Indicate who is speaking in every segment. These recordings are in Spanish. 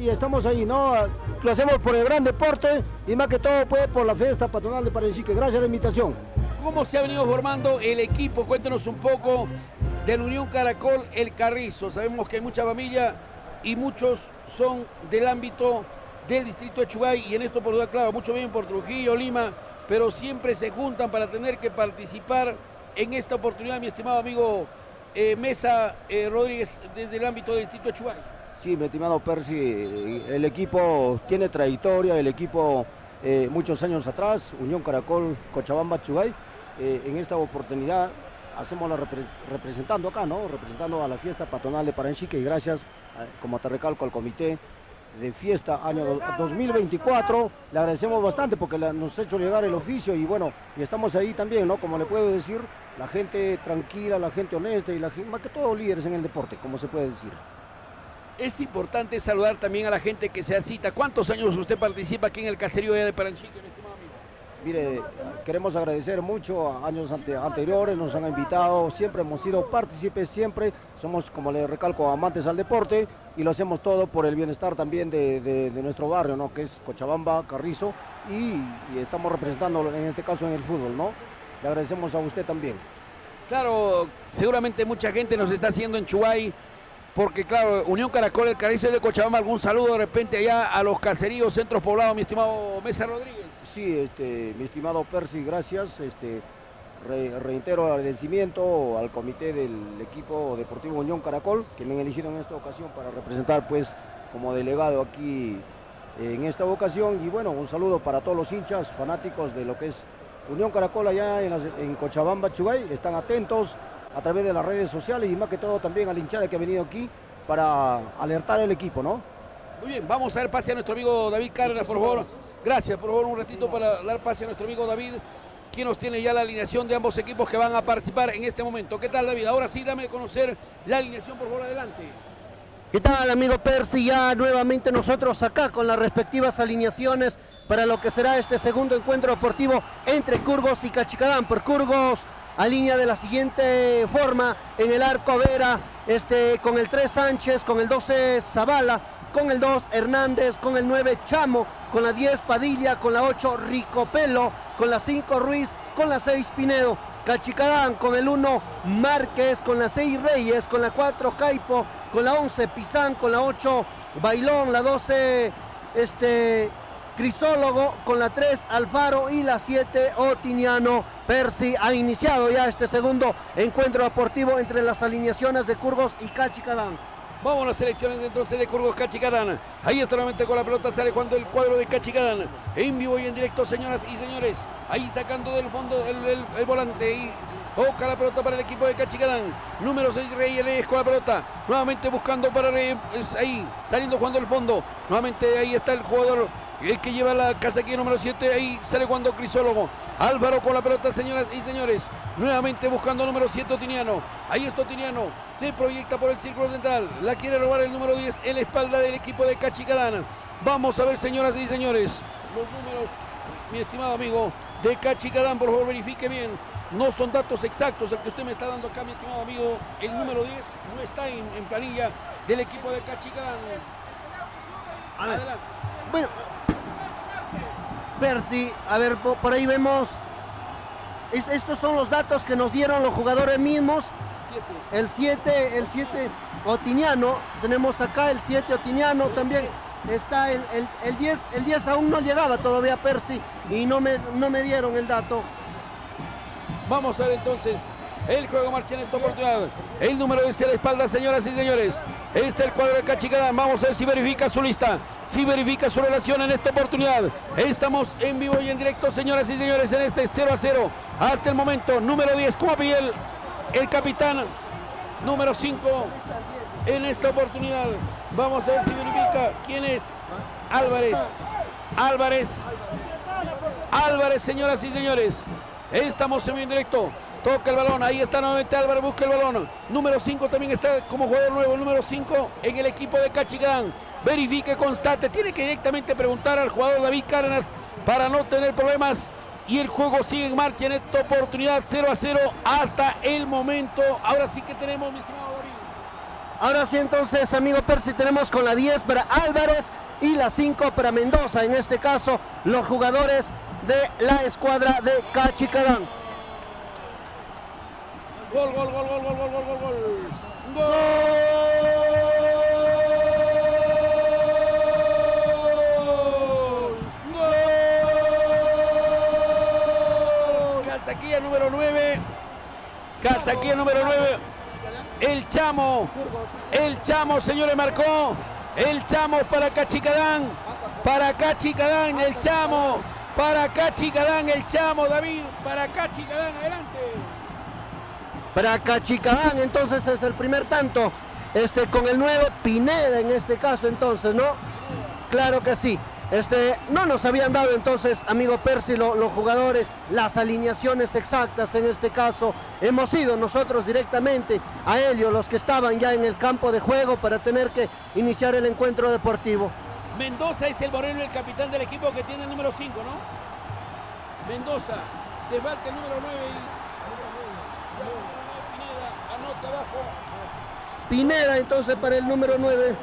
Speaker 1: y estamos ahí, ¿no? Lo hacemos por el gran deporte y más que todo pues por la fiesta patronal de Paranchique. Gracias a la invitación.
Speaker 2: ¿Cómo se ha venido formando el equipo? Cuéntenos un poco de la Unión Caracol El Carrizo. Sabemos que hay mucha familia y muchos son del ámbito del distrito de Chugay, y en esto por duda, claro, muchos vienen por Trujillo, Lima, pero siempre se juntan para tener que participar en esta oportunidad, mi estimado amigo Mesa Rodríguez, desde el ámbito del distrito de Chugay.
Speaker 1: Sí, mi estimado Percy, el equipo tiene trayectoria, el equipo muchos años atrás, Unión Caracol Cochabamba Chugay, en esta oportunidad hacemos la representando acá, ¿no? Representando a la fiesta patronal de Paranchique, y gracias, como te recalco, al comité de fiesta año 2024, le agradecemos bastante porque nos ha hecho llegar el oficio, y bueno, y estamos ahí también, ¿no? Como le puedo decir, la gente tranquila, la gente honesta, y la gente, más que todo líderes en el deporte, como se puede decir.
Speaker 2: Es importante saludar también a la gente que se cita. ¿Cuántos años usted participa aquí en el caserío de Paranchique, mi estimado amigo?
Speaker 1: Mire, queremos agradecer mucho a años anteriores, nos han invitado, siempre hemos sido partícipes, siempre somos, como le recalco, amantes al deporte, y lo hacemos todo por el bienestar también de nuestro barrio, ¿no? Que es Cochabamba, Carrizo, y estamos representando en este caso en el fútbol, ¿no? Le agradecemos a usted también.
Speaker 2: Claro, seguramente mucha gente nos está haciendo en Chugay, porque claro, Unión Caracol El Carrizo de Cochabamba. Algún saludo de repente allá a los caseríos, centros poblados, mi estimado Mesa Rodríguez.
Speaker 1: Sí, mi estimado Percy, gracias. Reitero el agradecimiento al comité del equipo deportivo Unión Caracol, que me han elegido en esta ocasión para representar pues como delegado aquí en esta ocasión. Y bueno, un saludo para todos los hinchas fanáticos de lo que es Unión Caracol allá en Cochabamba, Chugay. Están atentos a través de las redes sociales, y más que todo también a la hinchada que ha venido aquí para alertar al equipo, ¿no?
Speaker 2: Muy bien, vamos a dar pase a nuestro amigo David Cárdenas, por favor. Gracias, por favor, un ratito para dar pase a nuestro amigo David, quien nos tiene ya la alineación de ambos equipos que van a participar en este momento. ¿Qué tal, David? Ahora sí, dame a conocer la alineación, por favor, adelante.
Speaker 3: ¿Qué tal, amigo Percy? Ya nuevamente nosotros acá con las respectivas alineaciones para lo que será este segundo encuentro deportivo entre Curgos y Cachicadán. Por Curgos alinea de la siguiente forma: en el arco Vera, con el 3 Sánchez, con el 12 Zavala, con el 2 Hernández, con el 9 Chamo, con la 10 Padilla, con la 8 Ricopelo, con la 5 Ruiz, con la 6 Pinedo. Cachicadán con el 1 Márquez, con la 6 Reyes, con la 4 Caipo, con la 11 Pizán, con la 8 Bailón, la 12 Crisólogo, con la 3 Alfaro y la 7 Otiniano. Percy, ha iniciado ya este segundo encuentro deportivo entre las alineaciones de Curgos y Cachicadán.
Speaker 2: Vamos a las selecciones entonces de Curgos Cachicadán. Ahí está nuevamente con la pelota, sale jugando el cuadro de Cachicadán. En vivo y en directo, señoras y señores. Ahí sacando del fondo el volante y toca la pelota para el equipo de Cachicadán. Número 6 Reyes con la pelota. Nuevamente buscando para Reyes. Ahí saliendo jugando el fondo. Nuevamente ahí está el jugador, el que lleva la casaquilla número 7. Ahí sale jugando Crisólogo. Álvaro con la pelota, señoras y señores. Nuevamente buscando número 7 Otiniano. Ahí está Otiniano. Se proyecta por el círculo central. La quiere robar el número 10 en la espalda del equipo de Cachicadán. Vamos a ver, señoras y señores, los números, mi estimado amigo, de Cachicadán. Por favor, verifique bien. No son datos exactos el que usted me está dando acá, mi estimado amigo. El número 10 no está en planilla del equipo de Cachicadán.
Speaker 3: Adelante. Bueno, Percy, a ver, por ahí vemos. Estos son los datos que nos dieron los jugadores mismos. El 7 Otiniano, tenemos acá el 7 Otiniano también. Está el 10 aún no llegaba todavía, Percy, y no me dieron el dato.
Speaker 2: Vamos a ver entonces el juego marcha en esta oportunidad. El número 10 a la espalda, señoras y señores. Este es el cuadro de Cachicadán. Vamos a ver si verifica su lista, si verifica su relación en esta oportunidad. Estamos en vivo y en directo, señoras y señores, en este 0-0 hasta el momento. Número 10, como pide el capitán. Número 5 en esta oportunidad. Vamos a ver si verifica quién es. Álvarez, señoras y señores. Estamos en vivo y en directo. Toca el balón, ahí está nuevamente Álvarez, busca el balón. Número 5 también está como jugador nuevo, número 5 en el equipo de Cachicadán. Verifique, constate, tiene que directamente preguntar al jugador David Cárdenas para no tener problemas. Y el juego sigue en marcha en esta oportunidad, 0-0 hasta el momento. Ahora sí que tenemos, mi estimado David.
Speaker 3: Ahora sí, entonces, amigo Percy, tenemos con la 10 para Álvarez y la 5 para Mendoza. En este caso, los jugadores de la escuadra de Cachicadán.
Speaker 2: Gol, gol, gol, gol, gol, gol, gol, gol, gol. ¡Gol! ¡Gol! Casaquilla número 9. Casaquilla número 9. El Chamo, señores, marcó. El Chamo para Cachicadán. Para Cachicadán, el Chamo. Para Cachicadán, el Chamo, David. Para Cachicadán, adelante.
Speaker 3: Para Cachicadán, entonces es el primer tanto. Con el 9, Pineda en este caso, entonces, ¿no? Claro que sí. No nos habían dado entonces, amigo Percy, los jugadores, las alineaciones exactas en este caso. Hemos ido nosotros directamente a ellos, los que estaban ya en el campo de juego para tener que iniciar el encuentro deportivo.
Speaker 2: Mendoza es el Moreno, el capitán del equipo que tiene el número 5, ¿no? Mendoza, te falta el número 9 y... Pineda, anota abajo.
Speaker 3: Pineda entonces para el número 9.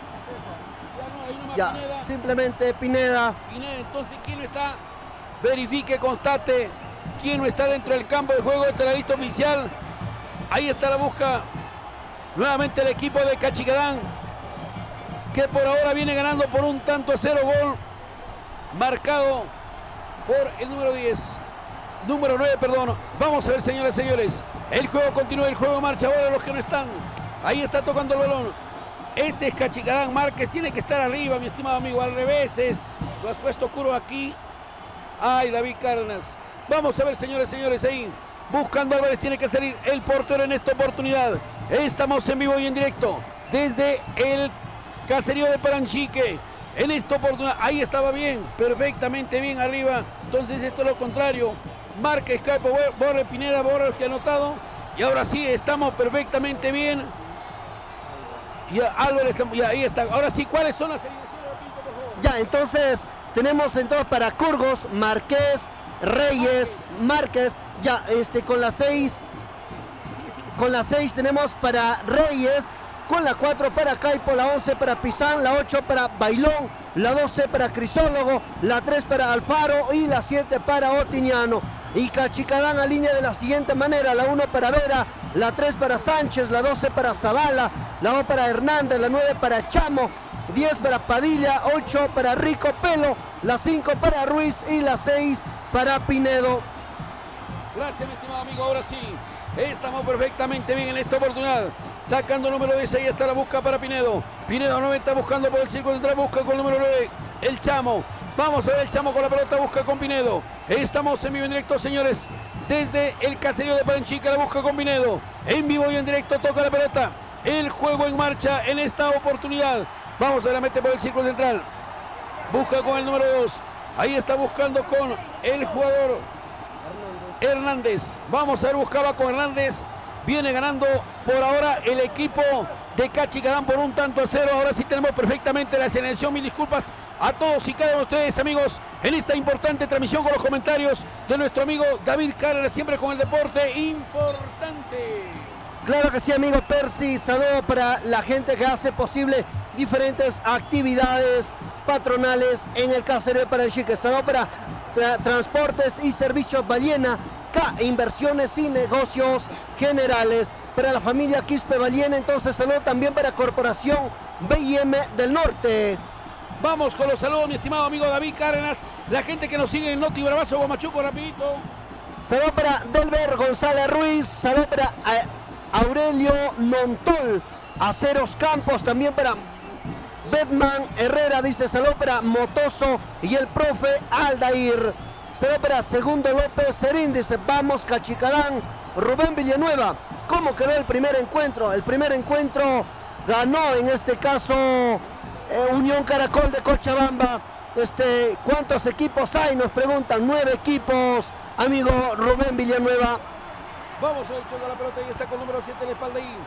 Speaker 2: Ya,
Speaker 3: Pineda. Simplemente Pineda.
Speaker 2: Pineda, entonces, ¿quién no está? Verifique, constate quién no está dentro del campo de juego. Esta es la lista oficial. Ahí está la busca. Nuevamente el equipo de Cachicadán, que por ahora viene ganando por 1-0, gol marcado por el número 10. Número 9, perdón. Vamos a ver, señoras y señores. El juego continúa, el juego marcha. Ahora los que no están. Ahí está tocando el balón. Este es Cachicadán. Márquez tiene que estar arriba, mi estimado amigo. Al revés es. Lo has puesto Curvo aquí. Ay, David Cárdenas. Vamos a ver, señores y señores, ahí. Buscando Álvarez, tiene que salir el portero en esta oportunidad. Estamos en vivo y en directo desde el caserío de Paranchique. En esta oportunidad, ahí estaba bien, perfectamente bien arriba. Entonces esto es lo contrario. Márquez cae, borre Pineda, borre el que ha anotado. Y ahora sí, estamos perfectamente bien. Y Álvarez, y ahí está. Ahora sí, ¿cuáles son las alineaciones, por favor?
Speaker 3: Ya, entonces tenemos entonces para Curgos, Márquez, Reyes, Márquez, ya, con la 6. Con la 6 tenemos para Reyes, con la 4 para Caipo, la 11 para Pizán, la 8 para Bailón, la 12 para Crisólogo, la 3 para Alfaro y la 7 para Otiñano. Y Cachicadán alinea de la siguiente manera: la 1 para Vera, la 3 para Sánchez, la 12 para Zavala, la 2 para Hernández, la 9 para Chamo, 10 para Padilla, 8 para Rico Pelo, la 5 para Ruiz y la 6 para Pinedo.
Speaker 2: Gracias, mi estimado amigo. Ahora sí, estamos perfectamente bien en esta oportunidad. Sacando el número 10, ahí está la busca para Pinedo. Pinedo 9 está buscando por el círculo central, busca con el número 9, el Chamo. Vamos a ver, el Chamo con la pelota, busca con Pinedo. Estamos en vivo y en directo, señores, desde el caserío de Paranchique, la busca con Pinedo. En vivo y en directo toca la pelota. El juego en marcha en esta oportunidad. Vamos a ver, la mete por el círculo central. Busca con el número 2. Ahí está buscando con el jugador Hernández. Vamos a ver, buscaba con Hernández. Viene ganando por ahora el equipo de Cachicadán por 1-0. Ahora sí tenemos perfectamente la selección. Mil disculpas a todos y cada uno de ustedes, amigos, en esta importante transmisión con los comentarios de nuestro amigo David Cárdenas, siempre con el deporte importante.
Speaker 3: Claro que sí, amigo Percy. Saludo para la gente que hace posible diferentes actividades patronales en el caserío de Paranchique. Saludo para Transportes y Servicios Ballena, K Inversiones y Negocios Generales. Para la familia Quispe Ballena, entonces saludo también para Corporación BIM del Norte.
Speaker 2: Vamos con los saludos, mi estimado amigo David Cárdenas. La gente que nos sigue en Noti Bravazo, Guamachuco, rapidito.
Speaker 3: Saludo para Delber González Ruiz, saludo para Aurelio Nontol, Aceros Campos, también para Bedman Herrera, dice saludo para Motoso y el profe Aldair. Saludo para Segundo López Serín, dice vamos Cachicadán. Rubén Villanueva, ¿cómo quedó el primer encuentro? El primer encuentro ganó en este caso Unión Caracol de Cochabamba. ¿Cuántos equipos hay? Nos preguntan. 9 equipos, amigo Rubén Villanueva.
Speaker 2: Vamos a ver, toda la pelota y está con el número 7 en la espalda ahí.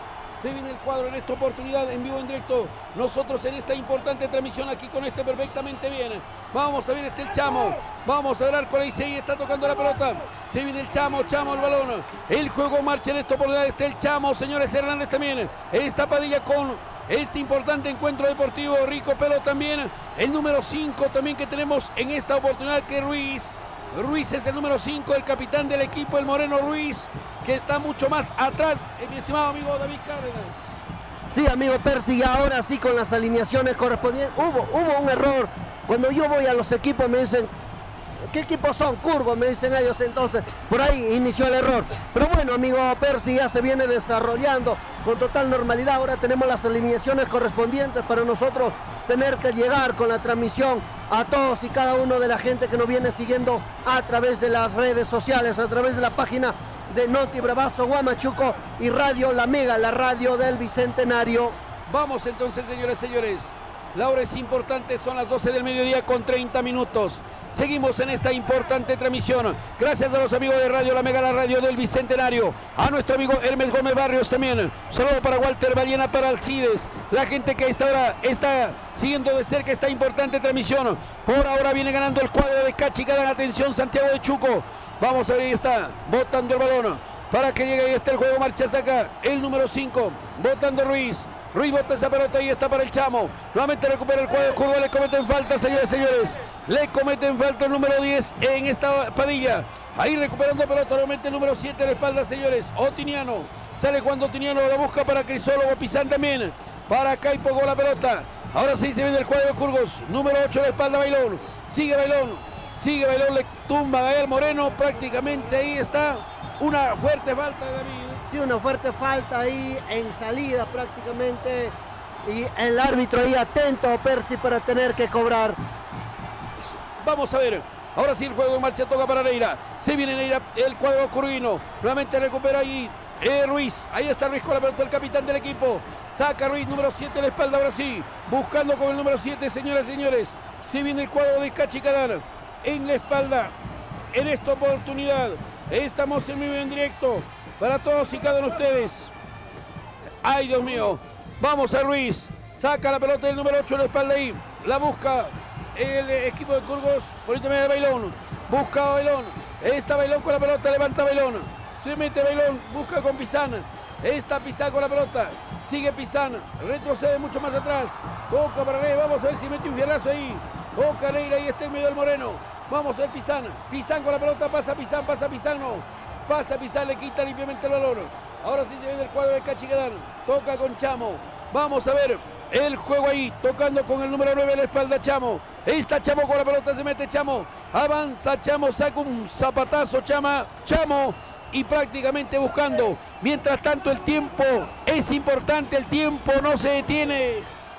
Speaker 2: Se viene el cuadro en esta oportunidad en vivo, en directo. Nosotros en esta importante transmisión aquí con este perfectamente bien. Vamos a ver el Chamo. Vamos a ver con ahí, está tocando la pelota. Se viene el Chamo el balón. El juego marcha en esta oportunidad. El Chamo, señores Hernández también. Esta Padilla con este importante encuentro deportivo. Rico Pelo también. El número 5 también que tenemos en esta oportunidad, que Ruiz. Ruiz es el número 5, el capitán del equipo, el Moreno Ruiz, que está mucho más atrás, mi estimado amigo David Cárdenas.
Speaker 3: Sí, amigo Percy, y ahora sí con las alineaciones correspondientes. Hubo un error. Cuando yo voy a los equipos me dicen, ¿qué equipos son? Curgo, me dicen ellos, entonces por ahí inició el error. Pero bueno, amigo Percy, ya se viene desarrollando con total normalidad. Ahora tenemos las alineaciones correspondientes para nosotros tener que llegar con la transmisión a todos y cada uno de la gente que nos viene siguiendo a través de las redes sociales, a través de la página de Noti Bravazo Huamachuco y Radio La Mega, la radio del Bicentenario.
Speaker 2: Vamos entonces, señores, señores. La hora es importante, son las 12 del mediodía con 30 minutos. Seguimos en esta importante transmisión. Gracias a los amigos de Radio La Mega, la radio del Bicentenario. A nuestro amigo Hermes Gómez Barrios también. Saludo para Walter Ballena, para Alcides. La gente que a esta hora está siguiendo de cerca esta importante transmisión. Por ahora viene ganando el cuadro de Cachicadán. Atención, Santiago de Chuco. Vamos a ver, ahí está, botando el balón. Para que llegue, ahí está el juego, marcha, saca el número 5. Botando Ruiz. Ruiz bota esa pelota y está para el Chamo. Nuevamente recupera el cuadro de Curva. Le cometen falta, señores, señores. Le cometen falta el número 10 en esta Padilla. Ahí recuperando pelota nuevamente el número 7 a la espalda, señores. Otiniano. Sale cuando Otiniano la busca para Crisólogo. Pizán también. Para Caipo con la pelota. Ahora sí se viene el cuadro de Curgos. Número 8 a la espalda, Bailón. Sigue Bailón. Sigue Bailón. Le tumba a Gael Moreno. Prácticamente ahí está. Una fuerte falta de David.
Speaker 3: Sí, una fuerte falta ahí en salida prácticamente. Y el árbitro ahí atento, Percy, para tener que cobrar.
Speaker 2: Vamos a ver. Ahora sí el juego en marcha, toca para Neira. Se viene Neira, el cuadro curvino. Nuevamente recupera ahí Ruiz. Ahí está Ruiz con la pelota, el capitán del equipo. Saca Ruiz, número 7 a la espalda, ahora sí. Buscando con el número 7, señoras y señores. Se viene el cuadro de Cachicadán en la espalda. En esta oportunidad estamos en vivo en directo para todos y cada uno de ustedes. Ay, Dios mío. Vamos a Ruiz. Saca la pelota del número 8 a la espalda ahí. La busca el equipo de Curgos por intermedio de Bailón. Busca a Bailón. Está Bailón con la pelota. Levanta Bailón. Se mete Bailón. Busca con Pizán. Está Pizán con la pelota. Sigue Pizán. Retrocede mucho más atrás. Toca para Neira. Vamos a ver si mete un fierrazo ahí. Toca Neira y está en medio del Moreno. Vamos a ver Pizán. Pizán con la pelota. Pasa Pizán. Pasa Pizán. No. Pasa Pizán. Le quita limpiamente el balón. Ahora sí se viene el cuadro de Cachicadán. Toca con Chamo. Vamos a ver el juego ahí. Tocando con el número 9 a la espalda Chamo. Está Chamo con la pelota. Se mete Chamo. Avanza Chamo. Saca un zapatazo Chamo. Y prácticamente buscando. Mientras tanto el tiempo es importante. El tiempo no se detiene.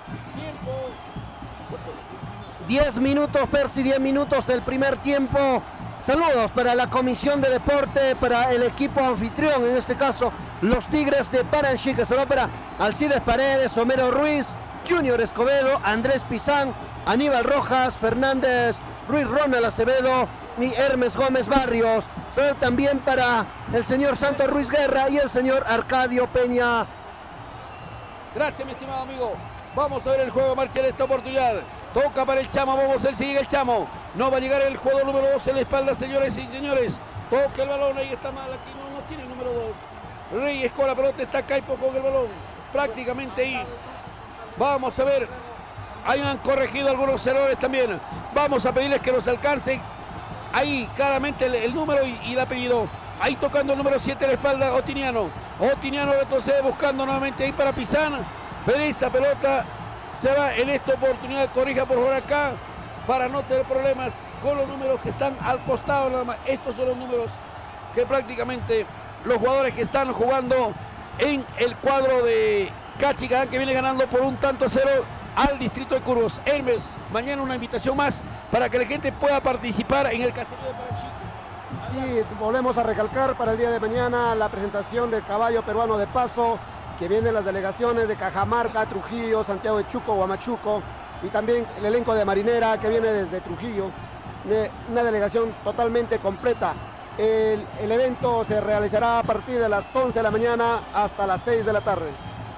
Speaker 3: 10 minutos, Percy, 10 minutos del primer tiempo. Saludos para la Comisión de Deporte, para el equipo anfitrión, en este caso los Tigres de Paraná, que será para Alcides Paredes, Homero Ruiz, Junior Escobedo, Andrés Pizán, Aníbal Rojas, Fernández, Ruiz Ronald Acevedo y Hermes Gómez Barrios. Saludos también para el señor Santos Ruiz Guerra y el señor Arcadio Peña.
Speaker 2: Gracias, mi estimado amigo. Vamos a ver el juego marcha en esta oportunidad. Toca para el Chamo, vamos a ver si llega el Chamo. No va a llegar el jugador número 2 en la espalda, señores y señores. Toca el balón, ahí está mal, aquí no tiene el número 2. Reyes con la pelota, está Caipo con el balón. Prácticamente ahí. Vamos a ver. Ahí han corregido algunos errores también. Vamos a pedirles que nos alcancen. Ahí claramente el número y el apellido. Ahí tocando el número 7 en la espalda, Otiniano. Otiniano retrocede buscando nuevamente ahí para Pizán. Pero esa pelota se va en esta oportunidad, corrija por favor acá, para no tener problemas con los números que están al costado nada más. Estos son los números que prácticamente los jugadores que están jugando en el cuadro de Cachicadán, que viene ganando por 1-0 al distrito de Curgos. Hermes, mañana una invitación más para que la gente pueda participar en el caserío de Paraná.
Speaker 4: Sí, volvemos a recalcar para el día de mañana la presentación del caballo peruano de paso, que vienen las delegaciones de Cajamarca, Trujillo, Santiago de Chuco, Huamachuco, y también el elenco de Marinera que viene desde Trujillo, una delegación totalmente completa. El evento se realizará a partir de las 11 de la mañana hasta las 6 de la tarde.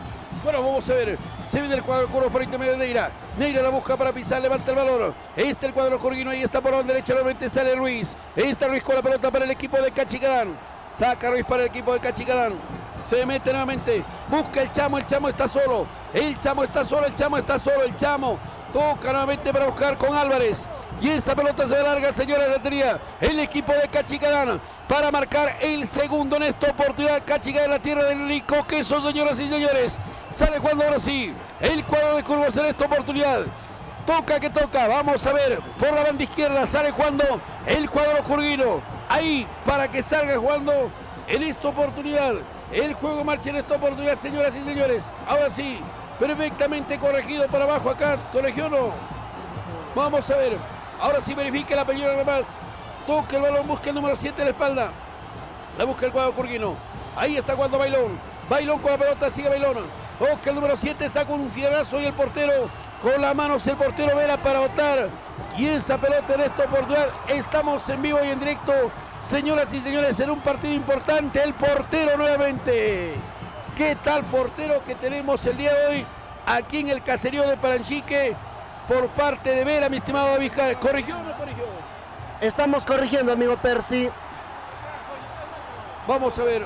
Speaker 2: Bueno, vamos a ver. Se viene el cuadro curvo por intermedio de Neira. Neira la busca para pisar, levanta el balón. El cuadro corguino, ahí está por la derecha, nuevamente sale Ruiz. Está Ruiz con la pelota para el equipo de Cachicarán. Saca Ruiz para el equipo de Cachicarán. Se mete nuevamente, busca el Chamo está solo. El Chamo está solo, el Chamo. Toca nuevamente para buscar con Álvarez. Y esa pelota se larga, señora Latería. El equipo de Cachicarán para marcar el segundo en esta oportunidad. Cachicarán, la tierra del rico queso, señoras y señores. Sale jugando ahora sí el cuadro de Curvos en esta oportunidad. Toca que toca, vamos a ver, por la banda izquierda sale jugando el cuadro curguino. Ahí para que salga jugando en esta oportunidad. El juego marcha en esta oportunidad, señoras y señores. Ahora sí, perfectamente corregido para abajo acá. ¿Corregió o no? Vamos a ver. Ahora sí verifica la pelota nada más. Toca el balón, busca el número 7 en la espalda. La busca el cuadro curguino. Ahí está jugando Bailón. Bailón con la pelota, sigue Bailón. Toca el número 7, saca un fierrazo y el portero con las manos, el portero Vera para botar. Y esa pelota en esta oportunidad. Estamos en vivo y en directo, señoras y señores, en un partido importante. El portero nuevamente. ¿Qué tal portero que tenemos el día de hoy aquí en el caserío de Paranchique por parte de Vera, mi estimado David Cárdenas? ¿Corrigió o no corrigió?
Speaker 3: Estamos corrigiendo, amigo Percy.
Speaker 2: Vamos a ver.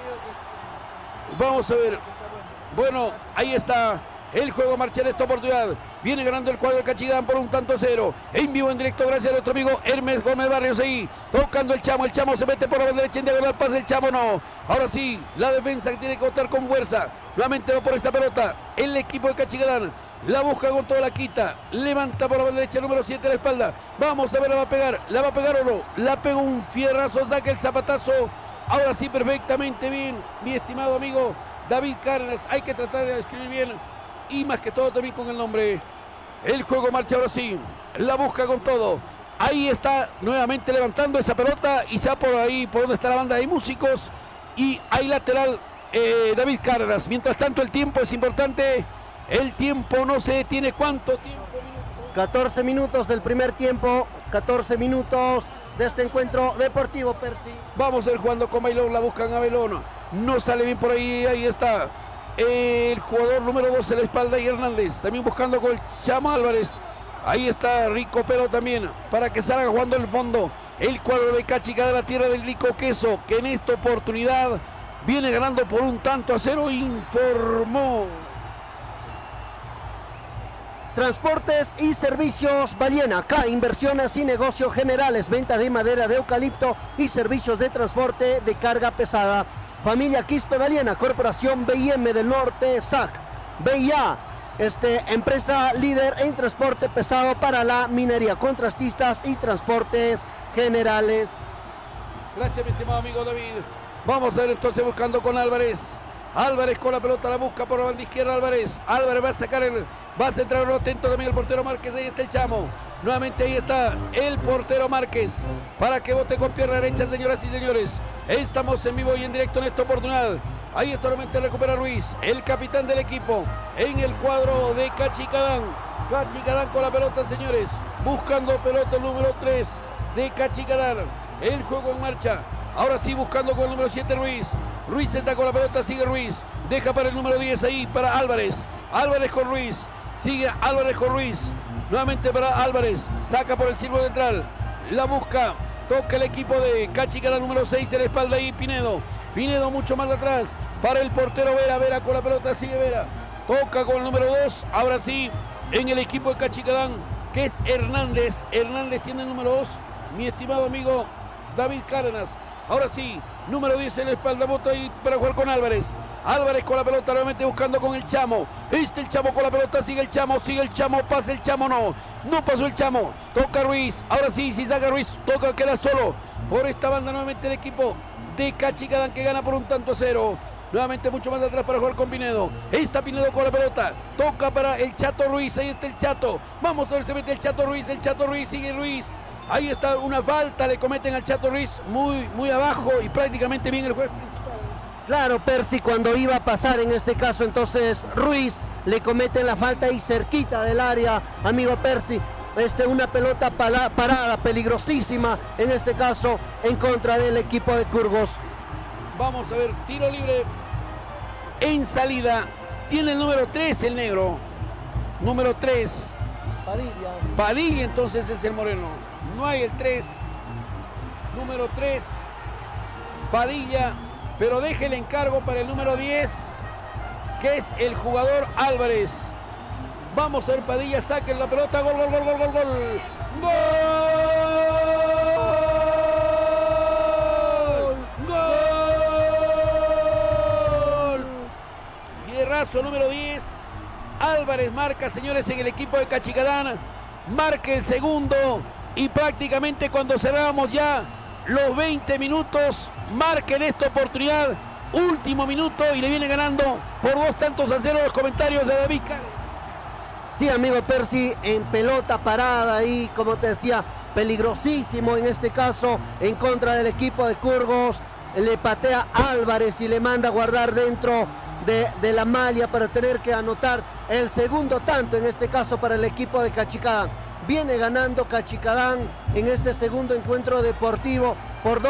Speaker 2: Vamos a ver. Bueno, ahí está. El juego marcha en esta oportunidad. Viene ganando el cuadro de Cachicarán por 1-0. En vivo, en directo, gracias a nuestro amigo Hermes Gómez Barrios ahí. Tocando el Chamo se mete por la banda derecha en diagonal, pasa el Chamo, no. Ahora sí, la defensa que tiene que botar con fuerza. Nuevamente va por esta pelota. El equipo de Cachicarán la busca con toda la quita. Levanta por la banda derecha, número 7 a la espalda. Vamos a ver, la va a pegar o no. La pega un fierrazo, saca el zapatazo. Ahora sí, perfectamente bien, mi estimado amigo David Cárdenas. Hay que tratar de escribir bien y más que todo también con el nombre. El juego marcha ahora sí, la busca con todo. Ahí está nuevamente levantando esa pelota y se va por ahí, por donde está la banda de músicos. Y hay lateral David Cárdenas. Mientras tanto el tiempo es importante. El tiempo no se detiene. ¿Cuánto tiempo?
Speaker 3: 14 minutos del primer tiempo, 14 minutos de este encuentro deportivo, Percy.
Speaker 2: Vamos a ir jugando con Bailón, la buscan a Bailón. No sale bien por ahí, ahí está. El jugador número 2 en la espalda y Hernández. También buscando con el Chamo Álvarez. Ahí está Rico Pero también. Para que salga jugando en el fondo. El cuadro de Cachicarán, la tierra del rico queso. Que en esta oportunidad viene ganando por 1-0. Informó.
Speaker 3: Transportes y servicios Ballena. Acá inversiones y negocios generales. Venta de madera de eucalipto y servicios de transporte de carga pesada. Familia Quispe Ballena, Corporación BIM del Norte, SAC, BIA, empresa líder en transporte pesado para la minería, contrastistas y transportes generales.
Speaker 2: Gracias, mi estimado amigo David. Vamos a ver entonces buscando con Álvarez. Álvarez con la pelota, la busca por la banda izquierda Álvarez. Álvarez va a sacar va a centrar atento también el portero Márquez, ahí está el Chamo. Nuevamente ahí está el portero Márquez para que bote con pierna derecha, señoras y señores. Estamos en vivo y en directo en esta oportunidad. Ahí está nuevamente recupera Ruiz, el capitán del equipo, en el cuadro de Cachicarán. Cachicarán con la pelota, señores. Buscando pelota el número 3 de Cachicarán. El juego en marcha. Ahora sí buscando con el número 7 Ruiz. Ruiz está con la pelota, sigue Ruiz. Deja para el número 10 ahí para Álvarez. Álvarez con Ruiz. Sigue Álvarez con Ruiz. Nuevamente para Álvarez. Saca por el círculo central. La busca. Toca el equipo de Cachicarán, número 6 en la espalda ahí Pinedo. Pinedo mucho más atrás. Para el portero Vera. Vera con la pelota. Sigue Vera. Toca con el número 2. Ahora sí. En el equipo de Cachicarán. Que es Hernández. Hernández tiene el número 2. Mi estimado amigo David Cárdenas. Ahora sí. Número 10 en la espalda. Bota ahí para jugar con Álvarez. Álvarez con la pelota, nuevamente buscando con el Chamo. El Chamo con la pelota, sigue el Chamo, pasa el Chamo, no pasó el Chamo. Toca Ruiz, ahora sí, si saca Ruiz, toca, queda solo. Por esta banda nuevamente el equipo de Cachicarán que gana por 1-0. Nuevamente mucho más atrás para jugar con Pinedo. Está Pinedo con la pelota, toca para el Chato Ruiz, ahí está el Chato. Vamos a ver, se mete el Chato Ruiz, sigue Ruiz. Ahí está una falta, le cometen al Chato Ruiz muy abajo y prácticamente bien el juez principal.
Speaker 3: Claro, Percy, cuando iba a pasar en este caso, entonces Ruiz le comete la falta y cerquita del área, amigo Percy. Una pelota parada, peligrosísima en este caso, en contra del equipo de Curgos.
Speaker 2: Vamos a ver, tiro libre en salida tiene el número 3 el negro. Número 3.
Speaker 3: Padilla.
Speaker 2: Padilla entonces es el moreno. No hay el 3. Número 3. Padilla. Pero deje el encargo para el número 10, que es el jugador Álvarez. Vamos a ver, Padilla, saquen la pelota. Gol, gol, gol, gol, gol, gol. ¡Gol! ¡Gol! Fierrazo número 10. Álvarez marca, señores, en el equipo de Cachicadán. Marca el segundo. Y prácticamente cuando cerrábamos ya los 20 minutos, marca en esta oportunidad. Último minuto y le viene ganando por 2-0 los comentarios de David Cáceres.
Speaker 3: Sí, amigo Percy, en pelota parada ahí, como te decía, peligrosísimo en este caso, en contra del equipo de Curgos. Le patea Álvarez y le manda a guardar dentro de la malla para tener que anotar el segundo tanto, en este caso para el equipo de Cachicadán. Viene ganando Cachicadán en este segundo encuentro deportivo por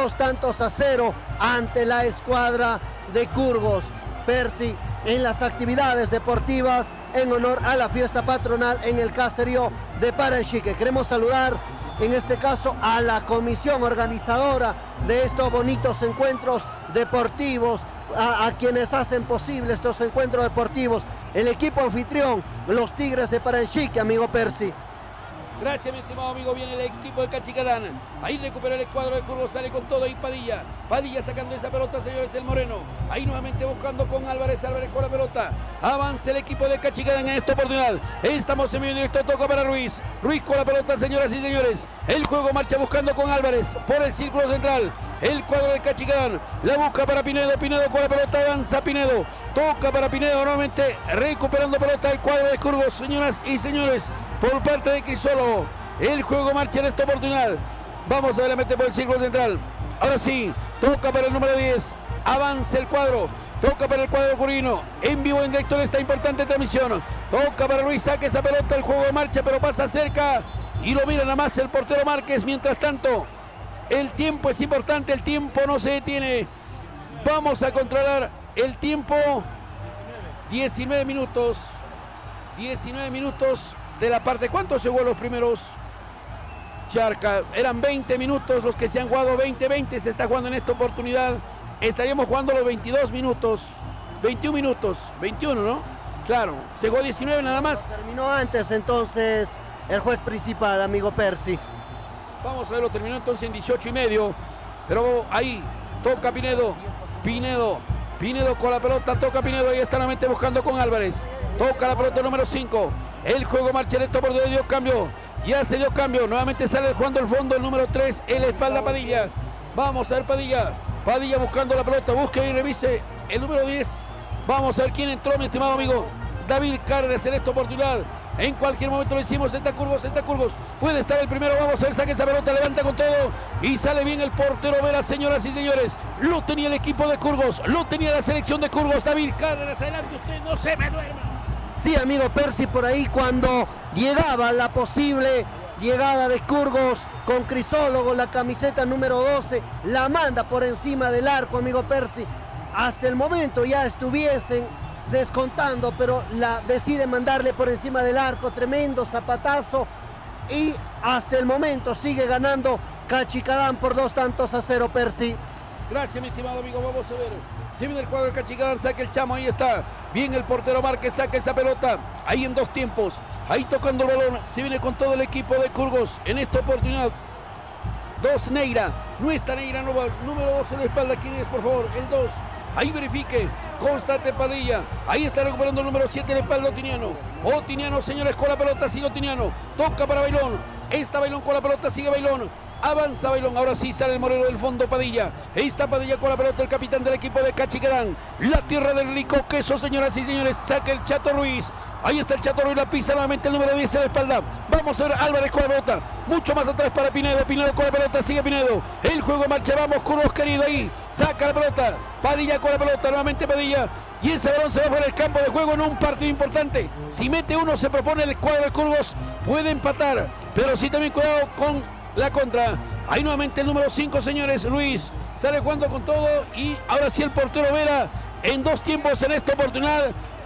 Speaker 3: 2-0 ante la escuadra de Curgos. Percy, en las actividades deportivas en honor a la fiesta patronal en el caserío de Parachique. Queremos saludar en este caso a la comisión organizadora de estos bonitos encuentros deportivos, a quienes hacen posible estos encuentros deportivos. El equipo anfitrión, los Tigres de Parachique, amigo Percy.
Speaker 2: Gracias, mi estimado amigo. Viene el equipo de Cachicadán. Ahí recupera el cuadro de Curgos. Sale con todo ahí Padilla. Padilla sacando esa pelota, señores, el moreno. Ahí nuevamente buscando con Álvarez. Álvarez con la pelota. Avanza el equipo de Cachicadán en esta oportunidad. Estamos en medio directo. Toca para Ruiz. Ruiz con la pelota, señoras y señores. El juego marcha buscando con Álvarez por el círculo central. El cuadro de Cachicadán. La busca para Pinedo. Pinedo con la pelota. Avanza Pinedo. Toca para Pinedo nuevamente. Recuperando pelota el cuadro de Curgos, señoras y señores. Por parte de Crisólogo, el juego marcha en esta oportunidad. Vamos a ver, la mete por el círculo central. Ahora sí, toca para el número 10. Avanza el cuadro. Toca para el cuadro curino. En vivo, en directo en esta importante transmisión. Toca para Ruiz, saque esa pelota. El juego marcha, pero pasa cerca. Y lo mira nada más el portero Márquez. Mientras tanto, el tiempo es importante. El tiempo no se detiene. Vamos a controlar el tiempo. 19 minutos. 19 minutos. De la parte, ¿cuántos se jugó los primeros? Charca, eran 20 minutos los que se han jugado, 20 se está jugando en esta oportunidad. Estaríamos jugando los 22 minutos, 21 minutos, 21, ¿no? Claro, se jugó 19 nada más.
Speaker 3: Terminó antes entonces el juez principal, amigo Percy.
Speaker 2: Vamos a ver, lo terminó entonces en 18:30, pero ahí toca Pinedo, Pinedo con la pelota, toca Pinedo, ahí está nuevamente buscando con Álvarez. Toca la pelota número 5. El juego marcha en esto por donde dio cambio. Ya se dio cambio. Nuevamente sale jugando el fondo el número 3 en la espalda Padilla. Vamos a ver Padilla. Padilla buscando la pelota. Busque y revise el número 10. Vamos a ver quién entró, mi estimado amigo David Cárdenas en esta oportunidad. En cualquier momento lo hicimos. Está Curgos. Puede estar el primero. Vamos a ver, saque esa pelota, levanta con todo. Y sale bien el portero Vera, señoras y señores. Lo tenía el equipo de Curgos. Lo tenía la selección de Curgos. David Cárdenas, adelante usted, no se me duerma.
Speaker 3: Sí, amigo Percy, por ahí cuando llegaba la posible llegada de Curgos con Crisólogo, la camiseta número 12, la manda por encima del arco, amigo Percy. Hasta el momento ya estuviesen descontando, pero la decide mandarle por encima del arco, tremendo zapatazo. Y hasta el momento sigue ganando Cachicadán por 2-0, Percy.
Speaker 2: Gracias, mi estimado amigo, vamos a ver. Se viene el cuadro de Cachicadán, saca el chamo, ahí está. Bien el portero Márquez, saca esa pelota. Ahí en 2 tiempos. Ahí tocando el balón. Se viene con todo el equipo de Curgos. En esta oportunidad. 2 Neira. No está Neira, no va. Número 2 en la espalda. ¿Quién es, por favor? El 2. Ahí verifique. Constante Padilla. Ahí está recuperando el número 7 en la espalda Otiniano. Otiniano, señores, con la pelota. Sigue Otiniano. Toca para Bailón. Está Bailón con la pelota. Sigue Bailón. Avanza Bailón, ahora sí sale el moreno del fondo Padilla. Ahí está Padilla con la pelota, el capitán del equipo de Cachicadán. La tierra del rico queso, señoras y señores. Saca el Chato Ruiz. Ahí está el Chato Ruiz, la pisa nuevamente el número 10 en la espalda. Vamos a ver Álvarez con la pelota. Mucho más atrás para Pinedo. Pinedo con la pelota, sigue Pinedo. El juego en marcha, vamos Curgos querido ahí. Saca la pelota. Padilla con la pelota, nuevamente Padilla. Y ese balón se va por el campo de juego en un partido importante. Si mete uno, se propone el cuadro de Curgos. Puede empatar, pero sí también cuidado con la contra. Ahí nuevamente el número 5, señores. Ruiz sale jugando con todo. Y ahora sí el portero Vera en 2 tiempos en esta oportunidad.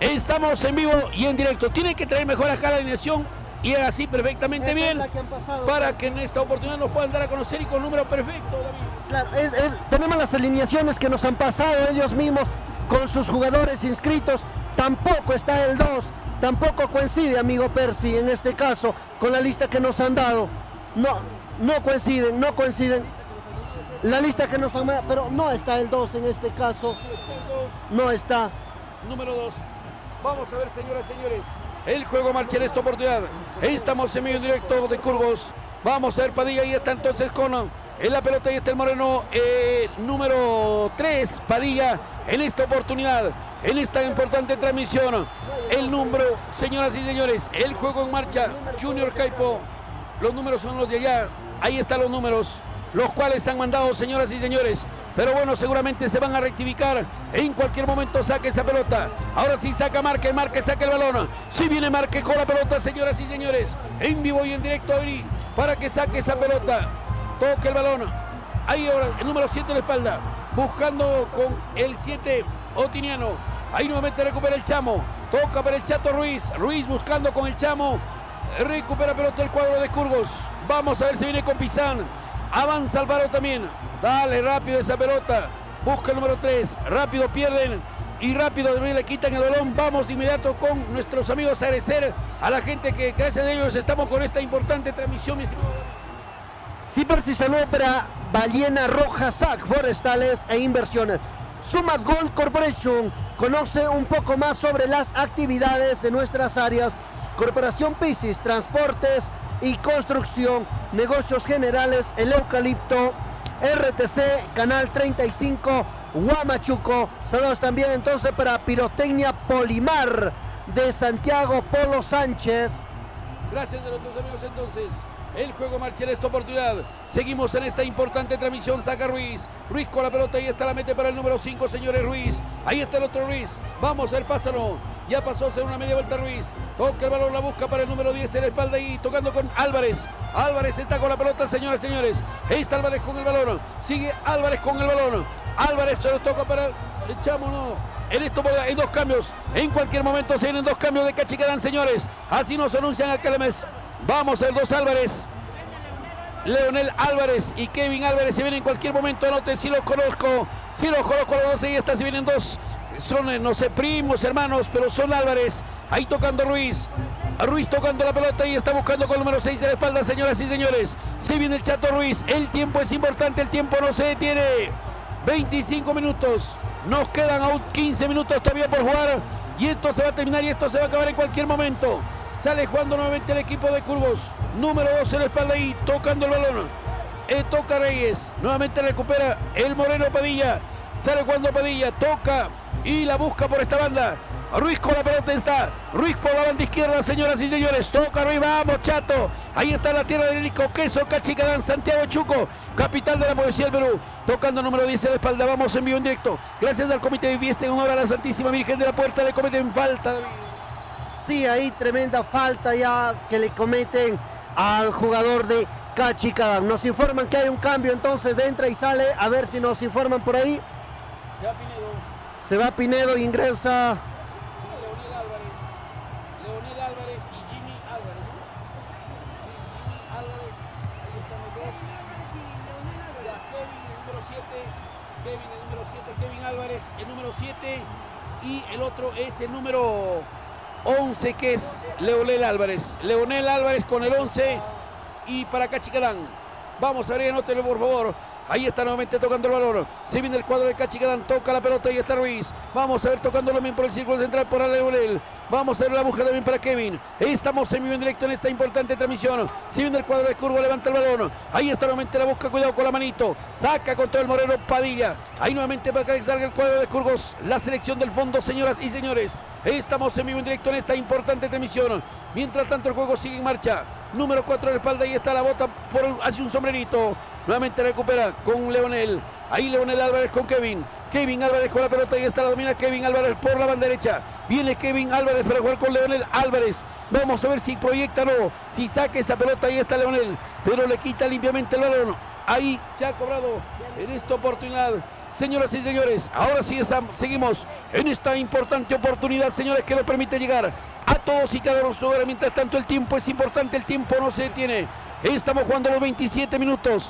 Speaker 2: Estamos en vivo y en directo. Tiene que traer mejor acá la alineación y así perfectamente bien para que en esta oportunidad nos puedan dar a conocer y con número perfecto, David.
Speaker 3: Claro, tenemos las alineaciones que nos han pasado ellos mismos con sus jugadores inscritos. Tampoco está el 2, tampoco coincide, amigo Percy, en este caso, con la lista que nos han dado. No coinciden. La lista que nos han dado, pero no está el 2 en este caso. No está.
Speaker 2: Número 2. Vamos a ver, señoras y señores. El juego marcha en esta oportunidad. Estamos en medio directo de Curgos. Vamos a ver Padilla. Y está entonces con en la pelota. Y está el moreno número 3. Padilla en esta oportunidad. En esta importante transmisión. El número, señoras y señores. El juego en marcha. Junior Caipo. Los números son los de allá. Ahí están los números. Los cuales han mandado, señoras y señores. Pero bueno, seguramente se van a rectificar. En cualquier momento saque esa pelota. Ahora sí saca Marque, saca el balón. Si viene Marque con la pelota, señoras y señores. En vivo y en directo para que saque esa pelota. Toque el balón. Ahí ahora el número 7 en la espalda. Buscando con el 7 Otiniano. Ahí nuevamente recupera el Chamo. Toca para el Chato Ruiz. Ruiz buscando con el Chamo. Recupera pelota el cuadro de Curgos. Vamos a ver si viene con Pizán. Avanza Álvaro también. Dale rápido esa pelota. Busca el número 3. Rápido pierden. Y rápido le quitan el balón. Vamos de inmediato con nuestros amigos a agradecer a la gente que gracias a ellos estamos con esta importante transmisión.
Speaker 3: Sí, Percy, saludo para Ballena Roja, SAC, Forestales e Inversiones. Sumat Gold Corporation conoce un poco más sobre las actividades de nuestras áreas. Corporación Piscis, transportes y construcción, negocios generales, el eucalipto, RTC, Canal 35, Huamachuco. Saludos también entonces para Pirotecnia Polimar de Santiago, Polo Sánchez.
Speaker 2: Gracias a nuestros amigos entonces. El juego marcha en esta oportunidad. Seguimos en esta importante transmisión. Saca Ruiz. Ruiz con la pelota. Ahí está, la mete para el número 5, señores. Ruiz. Ahí está el otro Ruiz. Vamos a ver, pásalo. Ya pasó, hacer una media vuelta Ruiz. Toca el balón, la busca para el número 10 en la espalda y tocando con Álvarez. Álvarez está con la pelota, señoras y señores. Ahí está Álvarez con el balón. Sigue Álvarez con el balón. Álvarez se lo toca para el Chamo, no. En esto hay dos cambios. En cualquier momento se vienen dos cambios de Cachicadán, señores. Así nos anuncian acá la mesa. Vamos a ver dos Álvarez. Leonel Álvarez y Kevin Álvarez se vienen en cualquier momento. Anote, si los conozco. Si los conozco los dos, ahí está, se vienen dos. Son, no sé, primos, hermanos, pero son Álvarez. Ahí tocando Ruiz. Ruiz tocando la pelota y está buscando con el número 6 de la espalda, señoras y señores. Se viene el Chato Ruiz. El tiempo es importante, el tiempo no se detiene. 25 minutos. Nos quedan aún 15 minutos todavía por jugar. Y esto se va a terminar y esto se va a acabar en cualquier momento. Sale jugando nuevamente el equipo de Curgos. Número 2 en la espalda ahí, tocando el balón. Toca Reyes. Nuevamente recupera el Moreno Padilla. Sale jugando Padilla, toca y la busca por esta banda. Ruiz con la pelota está. Ruiz por la banda izquierda, señoras y señores. Toca Ruiz, vamos Chato. Ahí está la tierra del Rico Queso, Cachicadán, Santiago Chuco, capital de la poesía del Perú. Tocando número 10 en la espalda. Vamos en vivo en directo. Gracias al Comité de Fiesta en honor a la Santísima Virgen de la Puerta. Le cometen falta.
Speaker 3: Sí, ahí tremenda falta ya que le cometen al jugador de Cachicadán. Nos informan que hay un cambio entonces de entra y sale. A ver si nos informan por ahí.
Speaker 2: Se va Pinedo.
Speaker 3: Se va Pinedo, ingresa.
Speaker 2: Sí, Leonel Álvarez y Jimmy Álvarez. Sí, Jimmy Álvarez. Ahí están los dos. Ya, Kevin, el número 7. Kevin, el número 7. Kevin Álvarez, el número 7. Y el otro es el número 11, que es Leonel Álvarez. Leonel Álvarez con el 11. Y para Cachicadán. Vamos a ver, anótelo por favor. Ahí está nuevamente tocando el balón. Se viene el cuadro de Cachicadán. Toca la pelota y está Ruiz. Vamos a ver tocándolo bien por el círculo central para Leonel. Vamos a ver la búsqueda también para Kevin. Estamos en vivo en directo en esta importante transmisión. Se viene el cuadro de Curvo, levanta el balón. Ahí está nuevamente la busca, cuidado con la manito. Saca con todo el Moreno Padilla. Ahí nuevamente para que salga el cuadro de Curgos. La selección del fondo, señoras y señores. Estamos en vivo en directo en esta importante transmisión. Mientras tanto el juego sigue en marcha. Número 4 en la espalda, ahí está la bota hacia un sombrerito. Nuevamente recupera con Leonel. Ahí Leonel Álvarez con Kevin. Kevin Álvarez con la pelota, ahí está, la domina Kevin Álvarez por la banda derecha. Viene Kevin Álvarez para jugar con Leonel Álvarez. Vamos a ver si proyecta o no. Si saca esa pelota, ahí está Leonel. Pero le quita limpiamente el balón. Ahí se ha cobrado en esta oportunidad. Señoras y señores, ahora sí seguimos en esta importante oportunidad, señores, que nos permite llegar a todos y cada uno su hora. Mientras tanto, el tiempo es importante, el tiempo no se detiene. Estamos jugando los 27 minutos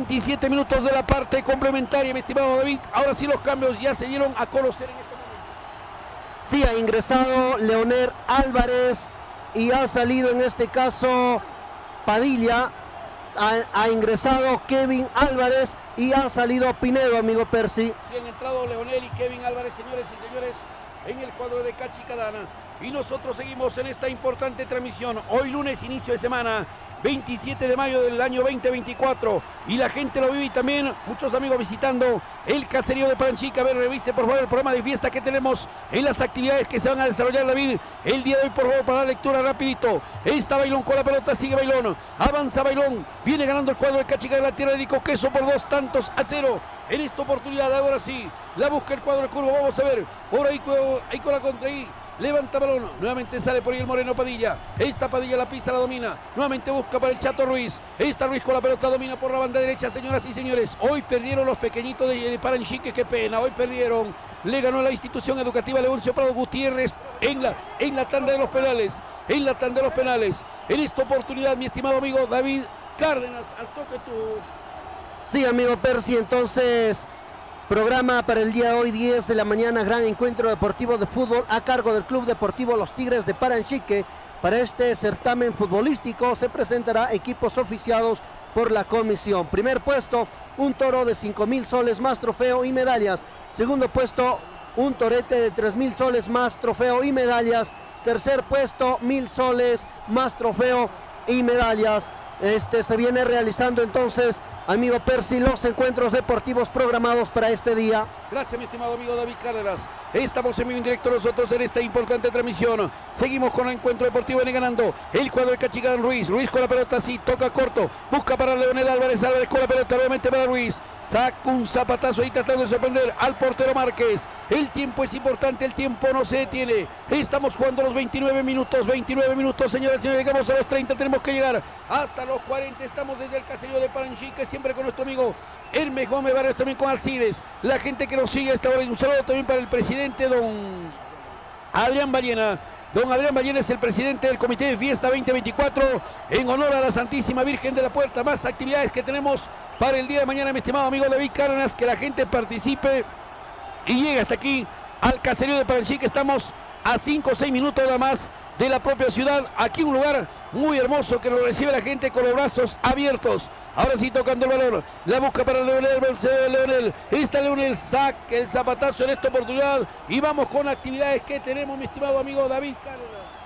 Speaker 2: de la parte complementaria, mi estimado David. Ahora sí los cambios ya se dieron a conocer en este momento.
Speaker 3: Sí, ha ingresado Leonel Álvarez y ha salido en este caso Padilla. Ha ingresado Kevin Álvarez y ha salido Pinedo, amigo Percy.
Speaker 2: Sí, han entrado Leonel y Kevin Álvarez, señores y señores, en el cuadro de Cachicadana. Y nosotros seguimos en esta importante transmisión. Hoy lunes, inicio de semana, 27 de mayo del año 2024. Y la gente lo vive y también muchos amigos visitando el caserío de Paranchica. A ver, revise por favor el programa de fiesta que tenemos en las actividades que se van a desarrollar, David, el día de hoy, por favor, para la lectura rapidito. Está Bailón con la pelota, sigue Bailón, avanza Bailón, viene ganando el cuadro de Cachica de la tierra de Nico Queso por 2-0. En esta oportunidad, ahora sí, la busca el cuadro de Curvo. Vamos a ver, por ahí con la contra ahí. Levanta balón, nuevamente sale por ahí el Moreno Padilla. Esta Padilla la pisa, la domina. Nuevamente busca para el Chato Ruiz. Esta Ruiz con la pelota domina por la banda derecha, señoras y señores. Hoy perdieron los pequeñitos de Paranchique, qué pena. Hoy perdieron. Le ganó la institución educativa Leoncio Prado Gutiérrez en la tanda de los penales. En la tanda de los penales. En esta oportunidad, mi estimado amigo David Cárdenas, al toque tú.
Speaker 3: Sí, amigo Percy, entonces programa para el día de hoy, 10 de la mañana, gran encuentro deportivo de fútbol a cargo del Club Deportivo Los Tigres de Paranchique. Para este certamen futbolístico se presentará equipos oficiados por la comisión. Primer puesto, un toro de 5.000 soles más trofeo y medallas. Segundo puesto, un torete de 3.000 soles más trofeo y medallas. Tercer puesto, 1.000 soles más trofeo y medallas. Se viene realizando entonces, amigo Percy, los encuentros deportivos programados para este día.
Speaker 2: Gracias, mi estimado amigo David Cárdenas. Estamos en vivo en directo nosotros en esta importante transmisión. Seguimos con el encuentro deportivo, viene ganando el cuadro de Cachicadán. Ruiz con la pelota, sí, toca corto, busca para Leonel Álvarez con la pelota, nuevamente para Ruiz. Saca un zapatazo ahí tratando de sorprender al portero Márquez. El tiempo es importante, el tiempo no se detiene. Estamos jugando los 29 minutos, señores y señores. Llegamos a los 30, tenemos que llegar hasta los 40. Estamos desde el caserío de Paranchique, siempre con nuestro amigo Hermes Gómez Barrios, también con Alcides. La gente que nos sigue a esta hora, un saludo también para el presidente, don Adrián Ballena. Don Adrián Ballena es el presidente del Comité de Fiesta 2024 en honor a la Santísima Virgen de la Puerta. Más actividades que tenemos para el día de mañana, mi estimado amigo David Cárdenas, que la gente participe y llegue hasta aquí al caserío de Paranchique. Estamos a 5 o 6 minutos nada más de la propia ciudad. Aquí un lugar muy hermoso que nos recibe la gente con los brazos abiertos. Ahora sí, tocando el balón, la busca para Leonel. Está Leonel, saca el zapatazo en esta oportunidad y vamos con actividades que tenemos, mi estimado amigo David Cárdenas.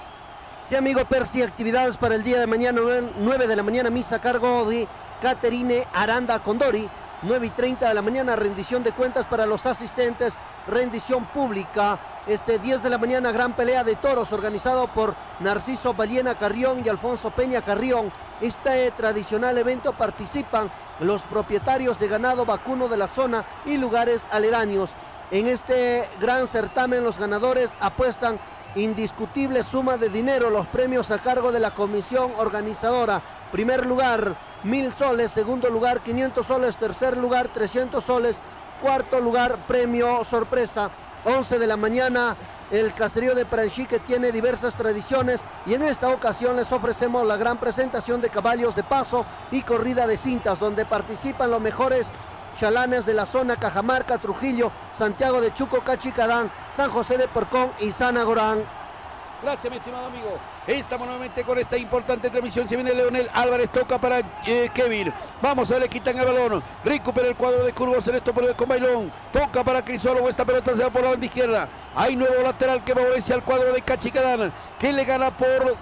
Speaker 3: Sí, amigo Percy, actividades para el día de mañana, 9 de la mañana, misa a cargo de Caterine Aranda Condori. 9:30 de la mañana, rendición de cuentas para los asistentes, rendición pública. 10 de la mañana, gran pelea de toros organizado por Narciso Ballena Carrión y Alfonso Peña Carrión. Este tradicional evento participan los propietarios de ganado vacuno de la zona y lugares aledaños. En este gran certamen los ganadores apuestan indiscutible suma de dinero. Los premios a cargo de la comisión organizadora. Primer lugar, 1.000 soles. Segundo lugar, 500 soles. Tercer lugar, 300 soles. Cuarto lugar, premio sorpresa. 11 de la mañana, el caserío de Paranchique tiene diversas tradiciones y en esta ocasión les ofrecemos la gran presentación de caballos de paso y corrida de cintas, donde participan los mejores chalanes de la zona: Cajamarca, Trujillo, Santiago de Chuco, Cachicadán, San José de Porcón y San Agorán.
Speaker 2: Gracias, mi estimado amigo. Estamos nuevamente con esta importante transmisión. Se viene Leonel Álvarez, toca para Kevin. Vamos a ver, le quitan el balón. Recupera el cuadro de Curvos en esto con Bailón. Toca para Crisólogo. Esta pelota se va por la banda izquierda. Hay nuevo lateral que favorece al cuadro de Cachicadán, que le gana por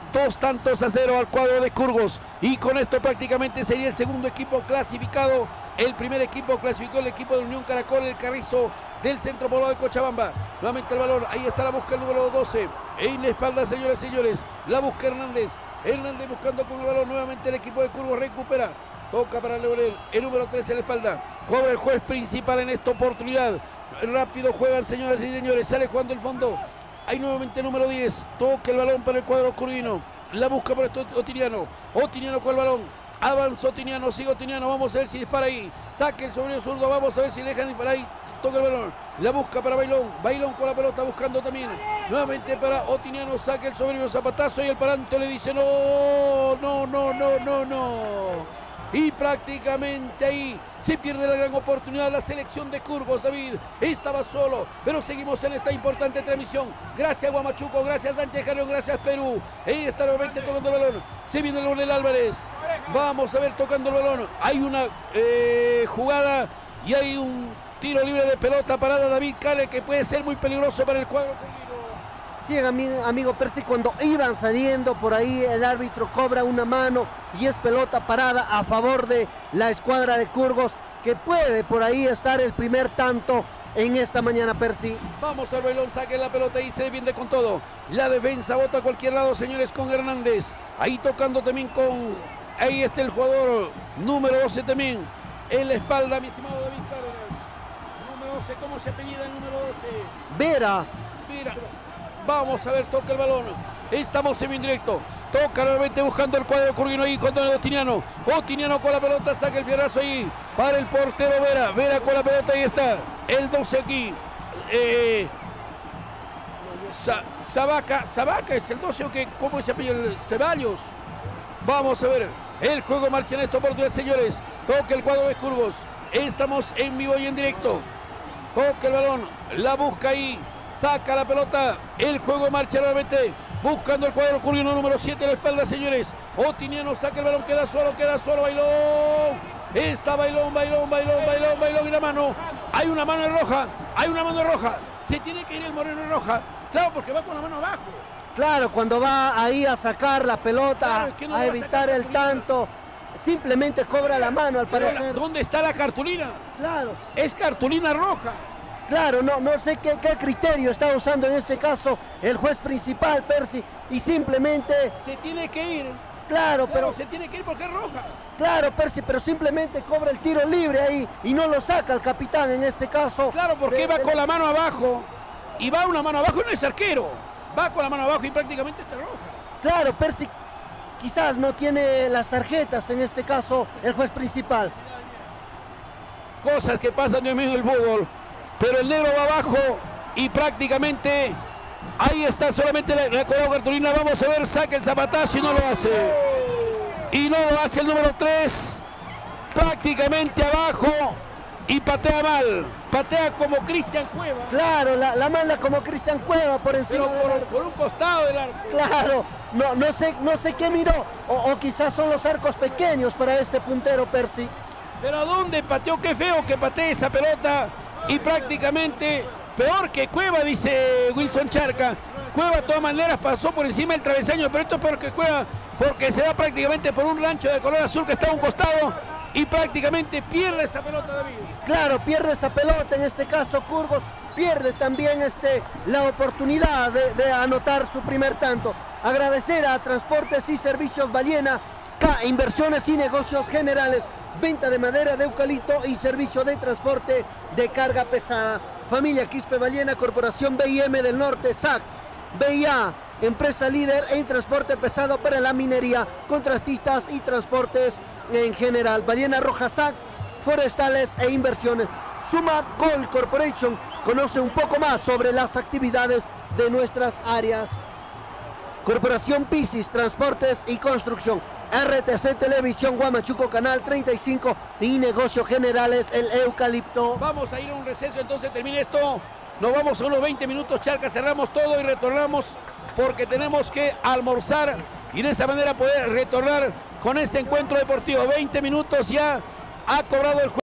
Speaker 2: 2-0 al cuadro de Curvos. Y con esto prácticamente sería el segundo equipo clasificado. El primer equipo clasificó el equipo de Unión Caracol, el Carrizo del Centro Poblado de Cochabamba. Nuevamente el balón, ahí está la busca el número 12. En la espalda, señores y señores, la busca Hernández. Hernández buscando con el balón, nuevamente el equipo de Curvos recupera. Toca para Leonel, el número 13 en la espalda. Cobra el juez principal en esta oportunidad. Rápido juegan, señoras y señores, sale jugando el fondo. Hay nuevamente el número 10, toca el balón para el cuadro curvino. La busca por esto Otiniano. Otiniano con el balón. Avanzó Otiniano, sigue Otiniano, vamos a ver si dispara ahí. Saque el sobrino zurdo, vamos a ver si le dejan disparar ahí. toca el balón. La busca para Bailón. Bailón con la pelota buscando también. Nuevamente para Otiniano. Saca el soberbio zapatazo y el Paranto le dice no, no, no, no, no, no. Y prácticamente ahí se pierde la gran oportunidad de la selección de Curgos, David. Estaba solo, pero seguimos en esta importante transmisión. Gracias Guamachuco, gracias Sánchez Carrión, gracias Perú. Ahí está nuevamente tocando el balón. Se viene Leonel Álvarez. Vamos a ver tocando el balón. Hay una jugada y hay un tiro libre de pelota parada David Cale que puede ser muy peligroso para el cuadro.
Speaker 3: Sí, amigo Percy, cuando iban saliendo por ahí el árbitro cobra una mano y es pelota parada a favor de la escuadra de Curgos, que puede por ahí estar el primer tanto en esta mañana, Percy.
Speaker 2: Vamos al Bailón, saque la pelota y se defiende con todo. La defensa bota a cualquier lado, señores, con Hernández. Ahí tocando también con... Ahí está el jugador número 12 también. En la espalda, mi estimado David Cárdenas. Número 12, ¿cómo se apellida el número 12?
Speaker 3: Vera.
Speaker 2: Vera. Vamos a ver, toca el balón. Estamos en directo. Toca nuevamente buscando el cuadro curguino ahí con Don Otiniano. Otiniano con la pelota, saca el fierrazo ahí para el portero Vera. Vera con la pelota, ahí está. El 12 aquí. Sabaca es el 12 o qué, ¿cómo se apellida? Ceballos. Vamos a ver. El juego marcha en esta oportunidad, señores. Toca el cuadro de Curgos. Estamos en vivo y en directo. Toca el balón. La busca ahí. Saca la pelota, el juego marcha nuevamente, buscando el cuadro curguino número 7 a la espalda, señores. Otiniano saca el balón, queda solo, Bailón. Está Bailón, y la mano. Hay una mano roja, Se tiene que ir el Moreno en roja, claro, porque va con la mano abajo.
Speaker 3: Claro, cuando va ahí a sacar la pelota, claro, es que no a evitar el tanto, simplemente cobra la mano al parecer.
Speaker 2: ¿Dónde está la cartulina?
Speaker 3: Claro.
Speaker 2: Es cartulina roja.
Speaker 3: Claro, no sé qué criterio está usando en este caso el juez principal, Percy, y simplemente...
Speaker 2: Se tiene que ir.
Speaker 3: Claro, pero...
Speaker 2: Se tiene que ir porque es roja.
Speaker 3: Claro, Percy, pero simplemente cobra el tiro libre ahí y no lo saca el capitán en este caso.
Speaker 2: Claro, porque va con la mano abajo y va una mano abajo y no es arquero. Va con la mano abajo y prácticamente está roja.
Speaker 3: Claro, Percy quizás no tiene las tarjetas en este caso el juez principal.
Speaker 2: Cosas que pasan en medio del fútbol. Pero el negro va abajo y prácticamente ahí está solamente la cartulina. Vamos a ver, saca el zapatazo y no lo hace. Y no lo hace el número 3. Prácticamente abajo y patea mal. Patea como Cristian Cueva.
Speaker 3: Claro, la manda como Cristian Cueva por encima
Speaker 2: del arco. Por un costado del arco.
Speaker 3: Claro, no sé qué miró. O quizás son los arcos pequeños para este puntero, Percy.
Speaker 2: Pero ¿a dónde pateó? Qué feo que patee esa pelota. Y prácticamente peor que Cueva, dice Wilson Charca. Cueva de todas maneras pasó por encima del travesaño, pero esto es peor que Cueva porque se va prácticamente por un rancho de color azul que está a un costado y prácticamente pierde esa pelota, David.
Speaker 3: Claro, pierde esa pelota, en este caso Curgos pierde también la oportunidad de anotar su primer tanto. Agradecer a Transportes y Servicios Ballena, K Inversiones y Negocios Generales, venta de madera de eucalipto y servicio de transporte de carga pesada. Familia Quispe Ballena, Corporación BIM del Norte, SAC, BIA, empresa líder en transporte pesado para la minería, contratistas y transportes en general. Ballena Roja, SAC, forestales e inversiones. Suma Gold Corporation, conoce un poco más sobre las actividades de nuestras áreas. Corporación Pisis, Transportes y Construcción. RTC Televisión, Guamachuco, Canal 35 y Negocios Generales, el Eucalipto.
Speaker 2: Vamos a ir a un receso, entonces termina esto. Nos vamos a unos 20 minutos, Charca, cerramos todo y retornamos porque tenemos que almorzar y de esa manera poder retornar con este encuentro deportivo. 20 minutos ya ha cobrado el juego.